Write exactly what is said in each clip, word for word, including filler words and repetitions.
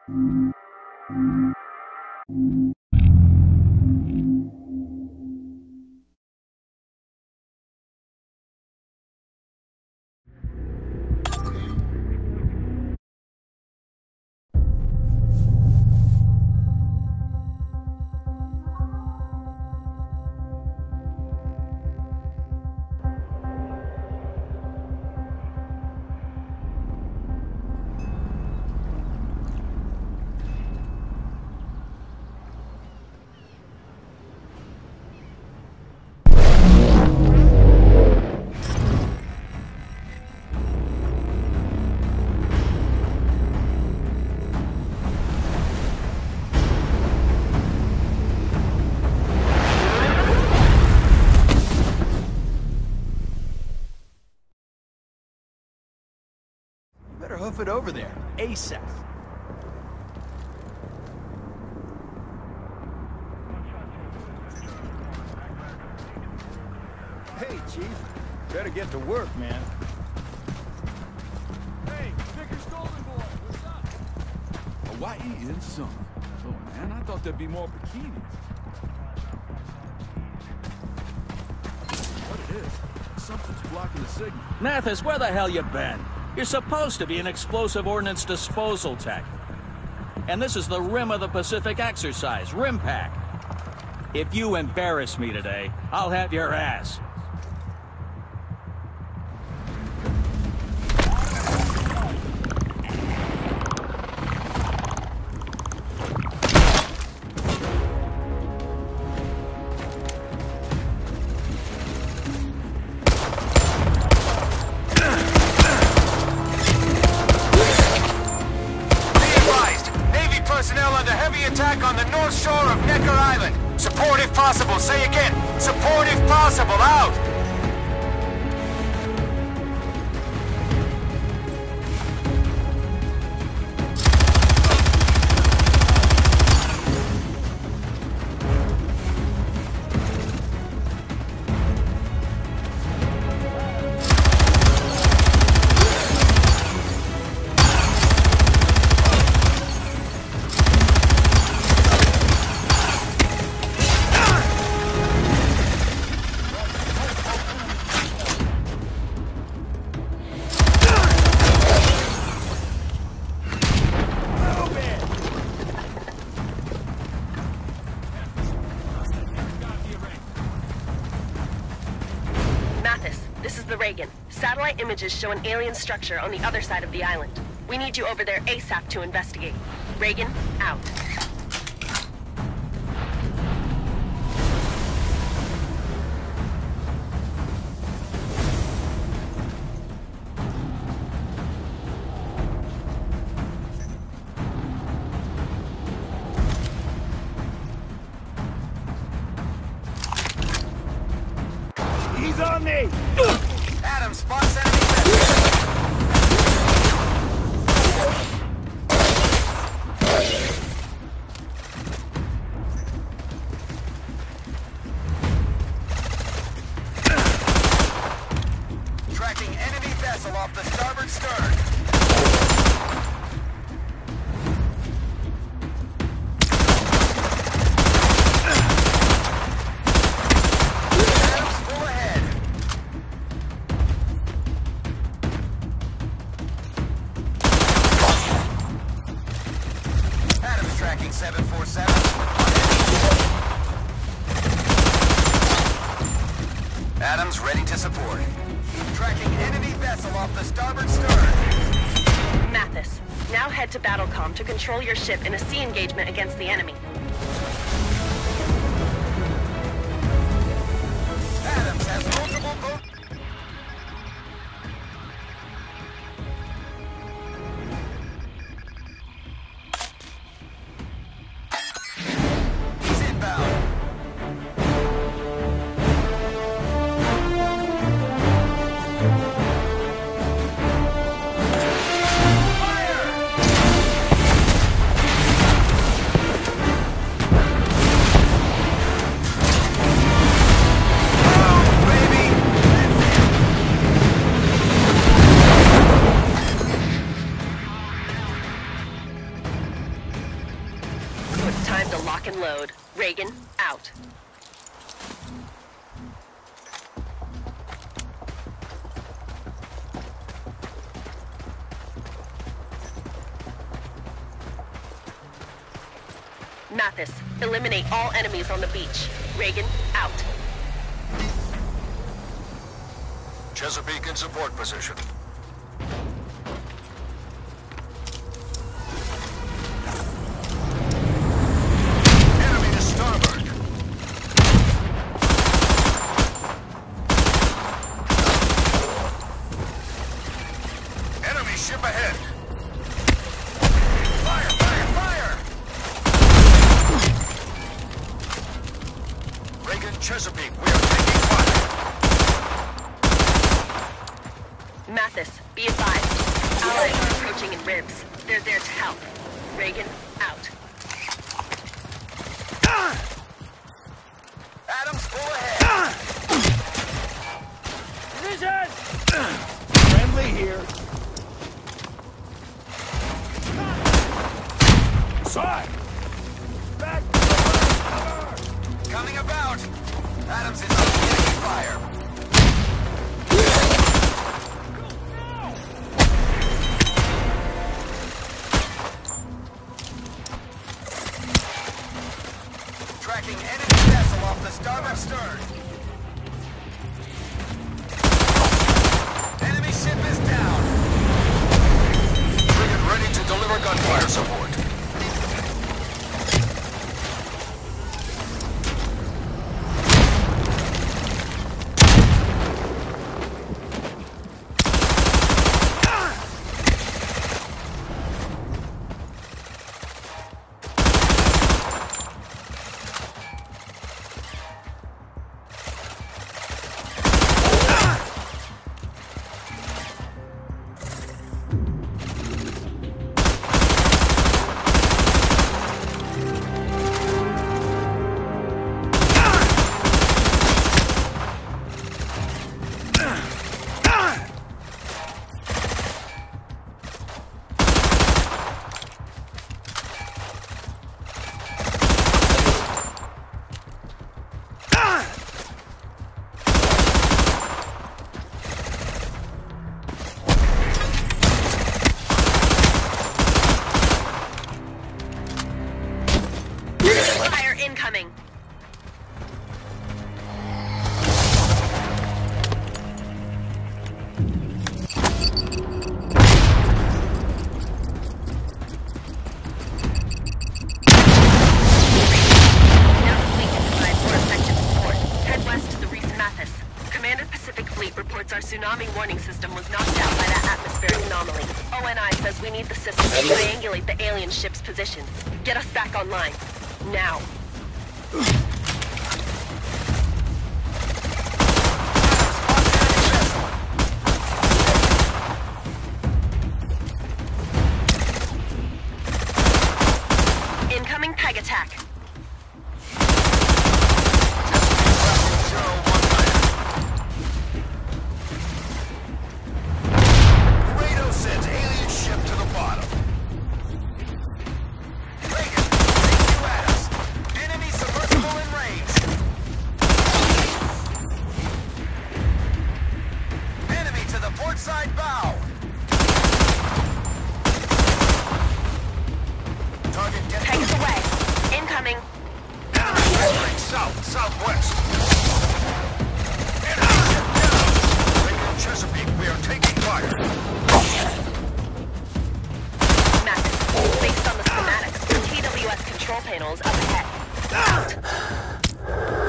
Better hoof it over there, ASAP. Hey, Chief. Better get to work, man. Hey, Vickers Golden Boy, what's up? Hawaii in summer. Oh, man, I thought there'd be more bikinis. What it is? Something's blocking the signal. Mathis, where the hell you been? You're supposed to be an explosive ordnance disposal tech. And this is the Rim of the Pacific exercise, RIMPAC. If you embarrass me today, I'll have your ass. Personnel under heavy attack on the north shore of Necker Island. Support if possible. Say again. Support if possible. Out. This is the Reagan. Satellite images show an alien structure on the other side of the island. We need you over there ASAP to investigate. Reagan, out. He's on me! Adam, spots enemy vessel. Tracking enemy vessel off the starboard stern. seven four seven. Adams ready to support. Tracking enemy vessel off the starboard stern. Mathis, now head to Battlecom to control your ship in a sea engagement against the enemy. Adams has multiple boats. Time to lock and load. Reagan, out. Mathis, eliminate all enemies on the beach. Reagan, out. Chesapeake in support position. Enemy to starboard. Enemy ship ahead. Fire, fire, fire! Reagan, Chesapeake, we are taking fire. Mathis, be advised. Allies are approaching in ribs. They're there to help. Reagan, out. Adams, pull ahead. Division! Friendly here. Side! Back to the cover! Coming about. Adams is taking fire. Tracking enemy vessel off the starboard stern. Enemy ship is down. Frigate ready to deliver gunfire support. Fire incoming. Now the fleet can provide more effective support. Head west to the Reese Mathis. Commander Pacific Fleet reports our tsunami warning system was knocked out by that atmospheric anomaly. O N I says we need the system to triangulate the alien ship's position. Get us back online. Now. Incoming peg attack. Rado sends alien ship to the bottom. Reagan, take you at us. Enemy submersible in range. Enemy to the port side bow. Target get Pegs away. Incoming. Entering south, southwest. Enemy ship down. Reagan, Chesapeake, we are taking fire. Mathis, based on the schematics, the T W S control panel is up ahead. Out.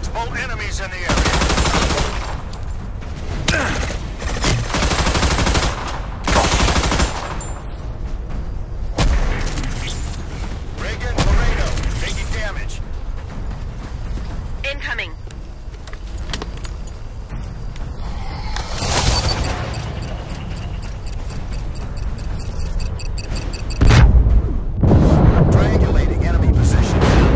multiple enemies in the area. Reagan, Laredo, taking damage. Incoming. Triangulating enemy position.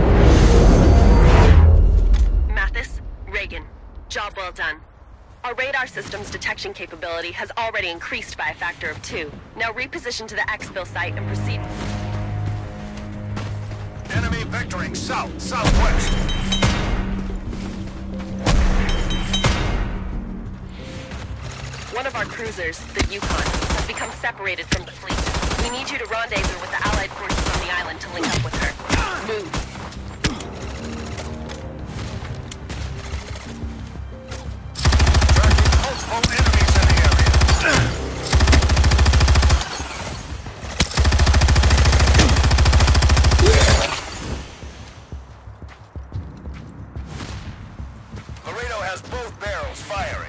Mathis, Reagan. Job well done. Our radar system's detection capability has already increased by a factor of two. Now reposition to the exfil site and proceed. Enemy vectoring south, southwest. One of our cruisers, the Yukon, has become separated from the fleet. We need you to rendezvous with the Allied forces on the island to link up with her. Move. Tracking multiple enemies in the area. Laredo has both barrels firing.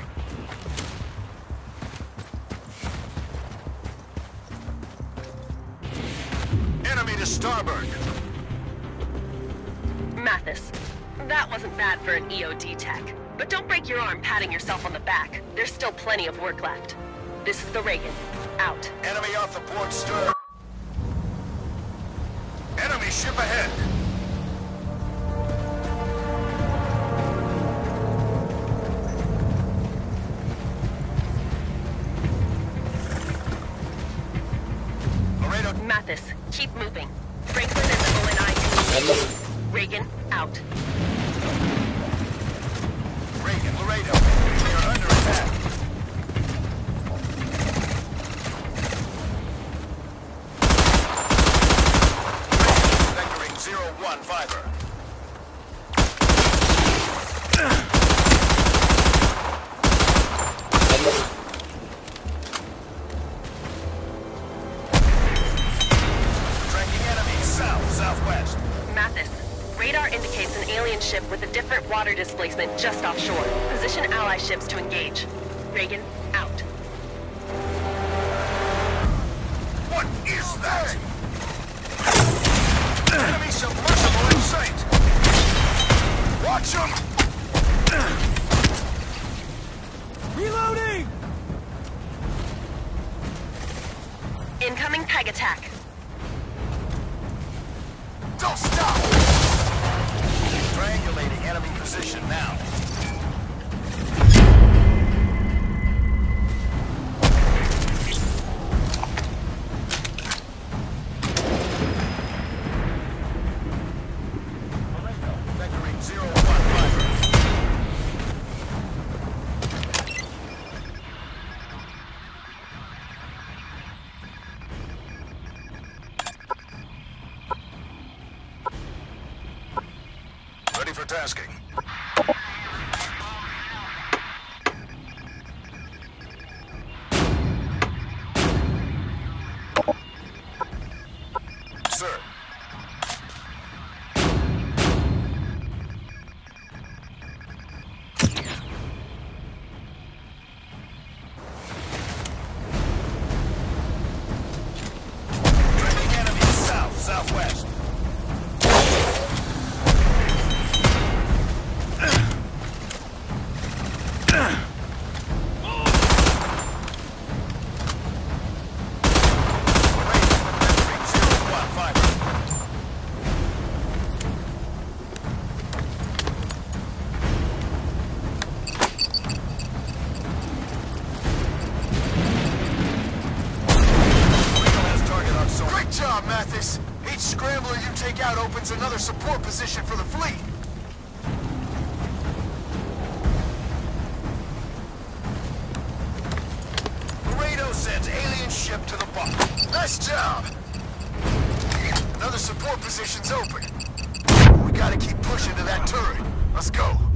Enemy to starboard. Mathis, that wasn't bad for an E O D tech. But don't break your arm patting yourself on the back. There's still plenty of work left. This is the Reagan. Out. Enemy off the port stern. Enemy ship ahead. Laredo. Mathis, keep moving. Franklin and the O N I communicating. Reagan, out. Reagan, Laredo. We are under attack. Vectoring zero one fiber. Tracking enemy south, southwest. Mathis, radar indicates an alien ship with a different water displacement just offshore. Position ally ships to engage. Reagan, out. What is that? Enemy submersible in sight. Watch him. Reloading! Incoming peg attack. Don't stop. Triangulating enemy position now. Vectoring zero one fiber. Ready for tasking. Sir. Tracking enemy south, southwest. Great job, Mathis. Each scrambler you take out opens another support position for the fleet. Laredo sends alien ship to the bomb. Nice job. Another support position's open. We gotta keep pushing to that turret. Let's go.